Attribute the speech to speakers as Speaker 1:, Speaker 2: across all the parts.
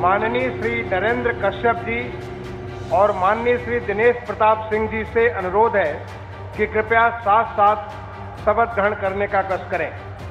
Speaker 1: माननीय श्री नरेंद्र कश्यप जी और माननीय श्री दिनेश प्रताप सिंह जी से अनुरोध है कि कृपया साथ साथ शपथ ग्रहण करने का कष्ट करें।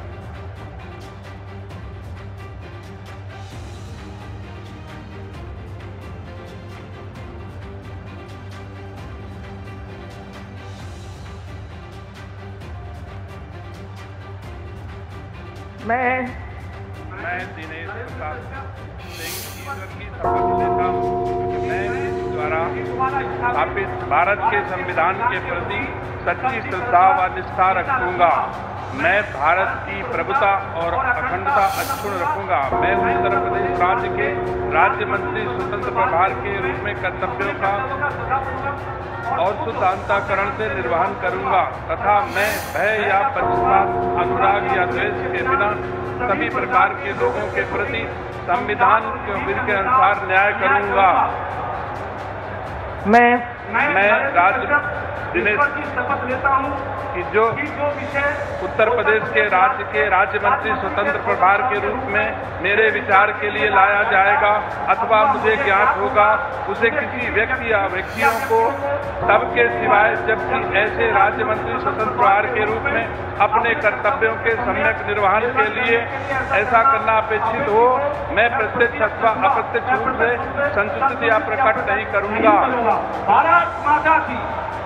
Speaker 2: मैं दिनेश प्रताप सिंह ईश्वर की शपथ लेता हूँ। मैं इस द्वारा स्थापित भारत के संविधान के प्रति सच्ची श्रद्धा व निष्ठा रखूंगा। मैं भारत की प्रभुता और अखंडता अक्षुण्ण रखूंगा। मैं उत्तर प्रदेश राज्य के राज्य मंत्री स्वतंत्र प्रभार के रूप में कर्तव्यों का और शुद्ध अंतःकरण से निर्वहन करूंगा तथा मैं भय या पक्षपात, अनुराग या द्वेष के बिना सभी प्रकार के लोगों के प्रति संविधान के विधि के अनुसार न्याय करूंगा। मैं राज्य दिनेश की शपथ लेता हूं कि जो विषय उत्तर प्रदेश के राज्य मंत्री स्वतंत्र प्रभार के रूप में मेरे विचार के लिए लाया जाएगा अथवा मुझे ज्ञात होगा, उसे किसी व्यक्ति या व्यक्तियों को सबके सिवाय जबकि ऐसे राज्य मंत्री स्वतंत्र प्रभार के रूप में अपने कर्तव्यों के सम्यक निर्वहन के लिए ऐसा करना अपेक्षित हो, मैं प्रत्यक्ष अथवा अप्रत्यक्ष रूप से संसूचित या प्रकट नहीं करूंगा।
Speaker 3: भारत माता की